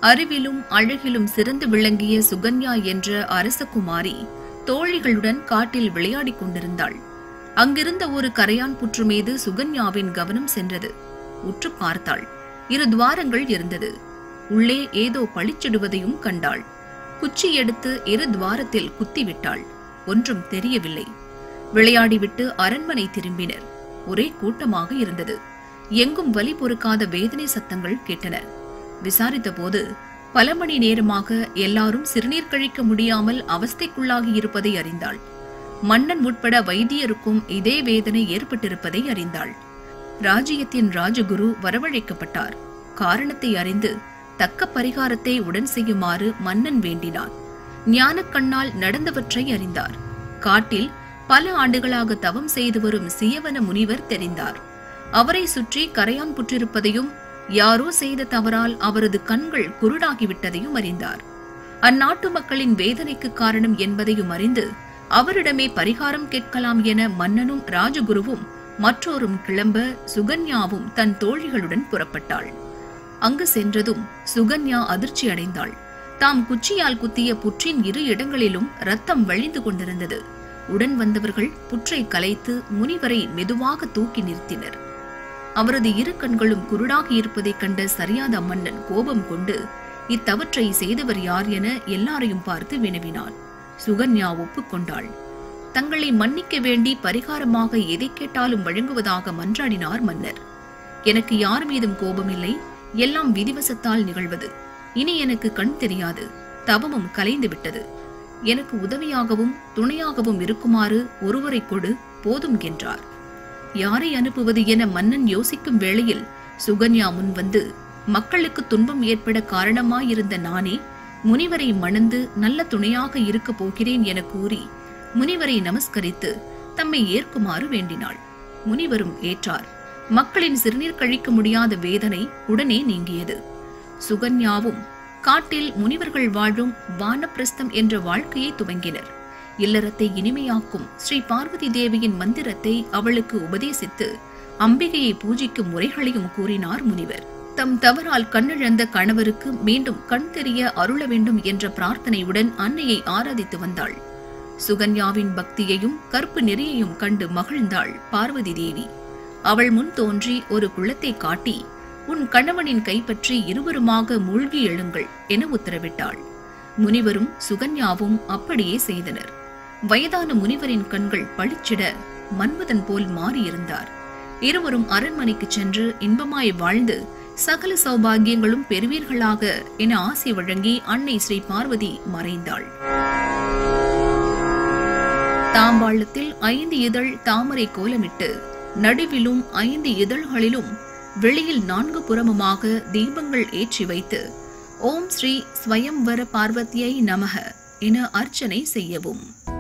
அறிவிலும் அழகிலும் சிறந்து விளங்கிய சுகன்யா என்ற அரசகுமாரி தோழிகளுடன் காட்டில் விளையாடிக் கொண்டிருந்தாள். அங்கிருந்த ஒரு கரையான் புற்று மீது சுகன்யாவின் கவனம் சென்றது. உற்று பார்த்தாள். 2 துவாரங்கள் இருந்தது. உள்ளே ஏதோ பளிச்சிடுவதையும் கண்டாள். குச்சி எடுத்து 2 துவாரத்தில் குத்திவிட்டாள். ஒன்றும் தெரியவில்லை. விளையாடிவிட்டு அரண்மனை திரும்பினர். ஒரே கூட்டமாக இருந்தது. எங்கும் வலி பொறுக்காத வேதனை சத்தங்கள் கேட்டன. விசாரித்த போது பல மணி நேரமாக எல்லாரும் சிறுநீர் கழிக்க முடியாமல் அவஸ்தைக்குள்ளாகி இருப்பதை அறிந்தாள். மன்னன் உட்பட வைத்தியருக்கும் இதே வேதனை ஏற்பட்டிருப்பதை அறிந்தாள். ராஜ்யத்தின் ராஜகுரு வரவழைக்கப்பட்டார். காரணத்தை அறிந்து தக்க பரிகாரத்தை உடன் செய்யுமாறு மன்னன் வேண்டினார். ஞானக்கண்ணால் நடந்தவற்றை அறிந்தார். காட்டில் பல ஆண்டுகளாக தவம் செய்து வரும் சியவன முனிவர் தெரிந்தார். அவரை சுற்றி கரையான் புற்றிருப்பதையும் யாரோ செய்த தவறால் அவரது கண்கள் குருடாகிவிட்டதையும் அறிந்தார். அந்நாட்டு மக்களின் வேதனைக்கு காரணம் என்பதையும் அறிந்து அவரிடமே பரிகாரம் கேட்கலாம் என மன்னனும் ராஜகுருவும் மற்றோரும் கிளம்ப சுகன்யாவும் தன் தோழிகளுடன் புறப்பட்டாள். அங்கு சென்றதும் சுகன்யா அதிர்ச்சி அடைந்தாள். தாம் குச்சியால் குத்திய புற்றின் 2 இடங்களிலும் ரத்தம் வழிந்து கொண்டிருந்தது. உடன் வந்தவர்கள் புற்றை கலைத்து முனிவரை மெதுவாக தூக்கி நிறுத்தினர். அவரது 2 கண்களும் குருடாகி இருப்பதைக் கண்ட சரியாத மன்னன் கோபம் கொண்டு இத்தவற்றை செய்தவர் யார் என எல்லாரையும் பார்த்து வினவினான். சுகன்யா ஒப்புக்கொண்டாள். தங்களை மன்னிக்க வேண்டி பரிகாரமாக எதை கேட்டாலும் வழங்குவதாக மன்றாடினார் மன்னர். எனக்கு யார் மீதும் கோபமில்லை, எல்லாம் விதிவசத்தால் நிகழ்வது. இனி எனக்கு கண் தெரியாது, தவமும் கலைந்து விட்டது. எனக்கு உதவியாகவும் துணையாகவும் இருக்குமாறு ஒருவரை கொடு, போதும் என்றார். யாரை அனுப்புவது என மன்னன் யோசிக்கும் வேளையில் சுகன்யா முன்வந்து, மக்களுக்கு துன்பம் ஏற்பட காரணமாயிருந்த நானே முனிவரை மணந்து நல்ல துணையாக இருக்கப் போகிறேன் என கூறி முனிவரை நமஸ்கரித்து தம்மை ஏற்குமாறு வேண்டினாள். முனிவரும் ஏற்றார். மக்களின் சிறுநீர் கழிக்க முடியாத வேதனை உடனே நீங்கியது. சுகன்யாவும் காட்டில் முனிவர்கள் வாழும் வானப்பிரஸ்தம் என்ற வாழ்க்கையை துவங்கினர். இல்லறத்தை இனிமையாக்கும் ஸ்ரீ பார்வதி தேவியின் மந்திரத்தை அவளுக்கு உபதேசித்து அம்பிகையை பூஜிக்கும் முறைகளையும் கூறினார் முனிவர். தம் தவறால் கண்ணிழந்த கணவருக்கு மீண்டும் கண் தெரிய அருள வேண்டும் என்ற பிரார்த்தனையுடன் அன்னையை ஆராதித்து வந்தாள். சுகன்யாவின் பக்தியையும் கற்பு நெறியையும் கண்டு மகிழ்ந்தாள் பார்வதி தேவி. அவள் முன் தோன்றி ஒரு குளத்தை காட்டி, உன் கணவனின் கைப்பற்றி இருவருமாக மூழ்கி எழுங்கள் என உத்தரவிட்டாள். முனிவரும் சுகன்யாவும் அப்படியே செய்தனர். வயதான முனிவரின் கண்கள் பளிச்சிட மன்மதன் போல் மாறியிருந்தார். இருவரும் அரண்மனைக்கு சென்று இன்பமாய் வாழ்ந்து சகல சௌபாகியங்களும் பெறுவீர்களாக என ஆசி வழங்கி அன்னை ஸ்ரீ பார்வதி மறைந்தாள். தாம்பாளத்தில் 5 இதழ் தாமரை கோலமிட்டு நடுவிலும் 5 இதழ்களிலும் வெளியில் 4 புறமுமாக தீபங்கள் ஏற்றி வைத்து ஓம் ஸ்ரீ ஸ்வயம்வர பார்வதியை நமக என அர்ச்சனை செய்யவும்.